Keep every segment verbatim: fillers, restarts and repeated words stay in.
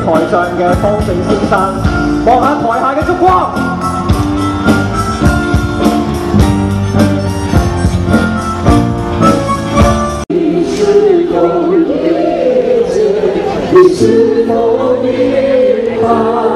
台上嘅方正先生，望下台下嘅燭光。你是否理解？你是否明白？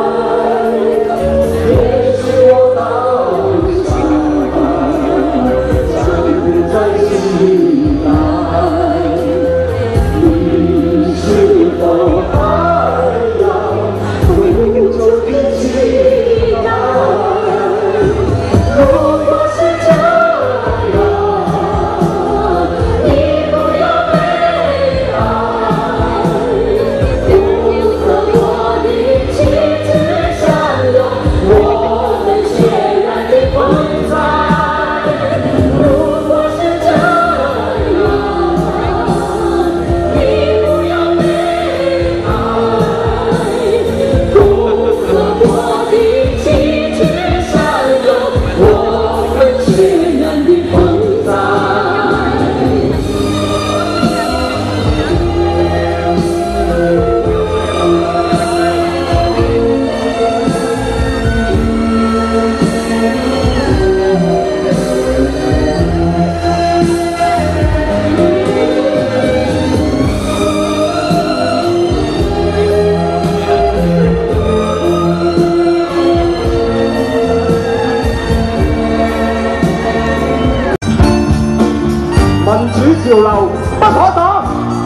民主潮流不可擋。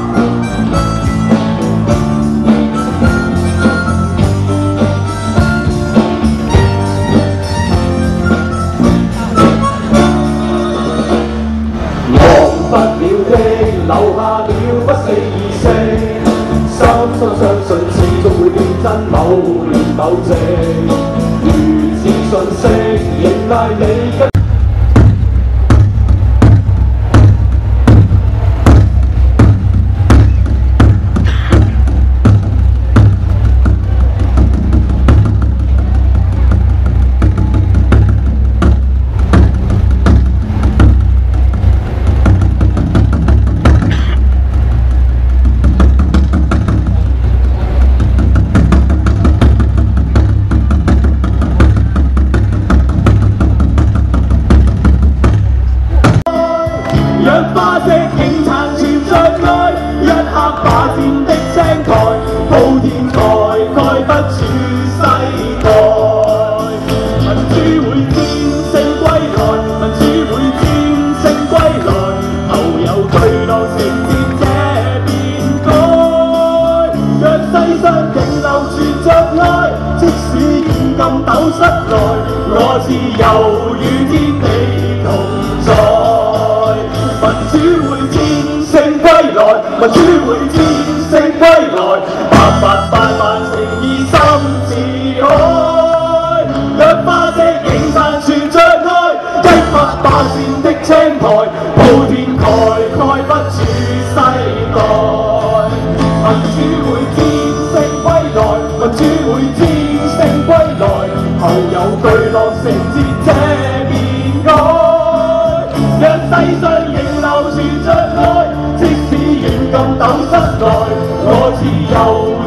忘不了的，留下了不死意識，深深相信始終會變真，某年某夕，如此訊息迎帶你跟。 讓花色映撐存在愛，一刻霸佔的青苔，鋪天蓋蓋不處世代。民主會戰勝歸來，民主會戰勝歸來，後有巨浪承接這變改。若世上仍流傳着愛，即使現今斗室內，我自由與天地同在。 民主會戰勝歸來，民主會戰勝歸來，百百萬萬情義心似海。若花色映撐存着愛，一發霸佔的青苔，鋪天蓋蓋不處世代。民主會戰勝歸來，民主會戰勝歸來，後有巨浪承接這變改。若世上仍流傳着愛，即使現今斗室內，我自由。